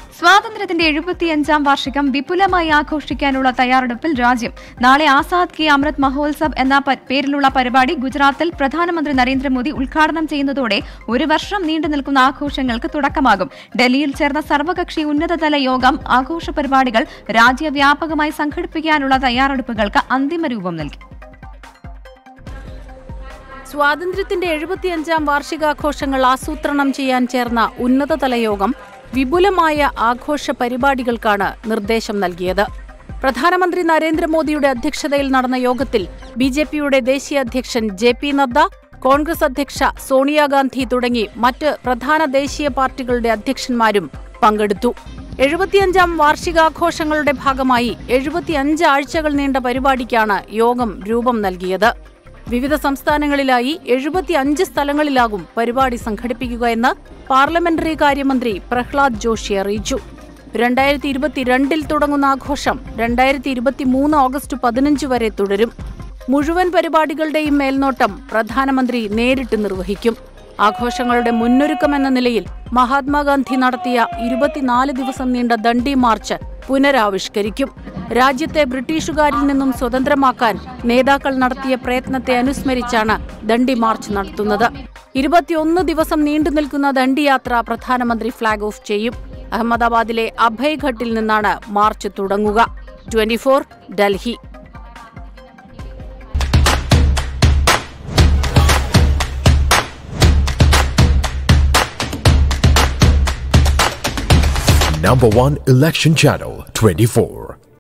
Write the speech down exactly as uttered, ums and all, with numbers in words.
സ്വാതന്ത്ര്യത്തിന്റെ എഴുപത്തിയഞ്ചാം വാർഷികം വിപുലമായി ആഘോഷിക്കാനുള്ള തയ്യാറെടുപ്പിൽ രാജ്യം. നാളെ ആസാദ് കി അമൃത് മഹോത്സവ് എന്ന പേരിലുള്ള പരിപാടി ഗുജറാത്തിൽ പ്രധാനമന്ത്രി നരേന്ദ്രമോദി ഉദ്ഘാടനം ചെയ്യുന്നതോടെ ഒരു വർഷം നീണ്ടു നിൽക്കുന്ന ആഘോഷങ്ങൾക്ക് തുടക്കമാകും. ഡൽഹിയിൽ ചേർന്ന സർവകക്ഷി ഉന്നതതല യോഗം ആഘോഷ പരിപാടികൾ രാജ്യവ്യാപകമായി സംഘടിപ്പിക്കാനുള്ള തയ്യാറെടുപ്പുകൾക്ക് അന്തിമ രൂപം നൽകി. സ്വാതന്ത്ര്യത്തിന്റെ എഴുപത്തിയഞ്ചാം വാർഷികാഘോഷങ്ങൾ ആസൂത്രണം ചെയ്യാൻ ചേർന്ന ഉന്നതതല യോഗം വിപുലമായ ആഘോഷ പരിപാടികൾക്കാണ് നിർദ്ദേശം നൽകിയത്. പ്രധാനമന്ത്രി നരേന്ദ്രമോദിയുടെ അധ്യക്ഷതയിൽ നടന്ന യോഗത്തിൽ ബി ജെ പിയുടെ ദേശീയ അധ്യക്ഷൻ ജെ പി നദ്ദ, കോൺഗ്രസ് അധ്യക്ഷ സോണിയാഗാന്ധി തുടങ്ങി മറ്റ് പ്രധാന ദേശീയ പാർട്ടികളുടെ അധ്യക്ഷന്മാരും പങ്കെടുത്തു. എഴുപത്തിയഞ്ചാം വാർഷികാഘോഷങ്ങളുടെ ഭാഗമായി എഴുപത്തിയഞ്ച് ആഴ്ചകൾ നീണ്ട പരിപാടിക്കാണ് യോഗം രൂപം നൽകിയത്. വിവിധ സംസ്ഥാനങ്ങളിലായി എഴുപത്തിയഞ്ച് സ്ഥലങ്ങളിലാകും പരിപാടി സംഘടിപ്പിക്കുക എന്ന് പാർലമെന്ററി കാര്യമന്ത്രി പ്രഹ്ലാദ് ജോഷി അറിയിച്ചു. രണ്ടായിരത്തി ഇരുപത്തിരണ്ടിൽ തുടങ്ങുന്ന ആഘോഷം രണ്ടായിരത്തി ഇരുപത്തിമൂന്ന് ഓഗസ്റ്റ് പതിനഞ്ച് വരെ തുടരും. മുഴുവൻ പരിപാടികളുടെയും മേൽനോട്ടം പ്രധാനമന്ത്രി നേരിട്ട് നിർവഹിക്കും. ആഘോഷങ്ങളുടെ മുന്നൊരുക്കമെന്ന നിലയിൽ മഹാത്മാഗാന്ധി നടത്തിയ ഇരുപത്തിനാല് ദിവസം നീണ്ട ദണ്ഡി മാർച്ച് പുനരാവിഷ്കരിക്കും. രാജ്യത്തെ ബ്രിട്ടീഷുകാരിൽ നിന്നും സ്വതന്ത്രമാക്കാൻ നേതാക്കൾ നടത്തിയ പ്രയത്നത്തെ അനുസ്മരിച്ചാണ് ദണ്ഡി മാർച്ച് നടത്തുന്നത്. ഇരുപത്തിയൊന്ന് ദിവസം നീണ്ടു നിൽക്കുന്ന ദണ്ഡിയാത്ര പ്രധാനമന്ത്രി ഫ്ളാഗ് ഓഫ് ചെയ്യും. അഹമ്മദാബാദിലെ അഭയ്ഘട്ടിൽ നിന്നാണ് മാർച്ച് തുടങ്ങുക. Twenty four Delhi. Number one election channel, twenty-four.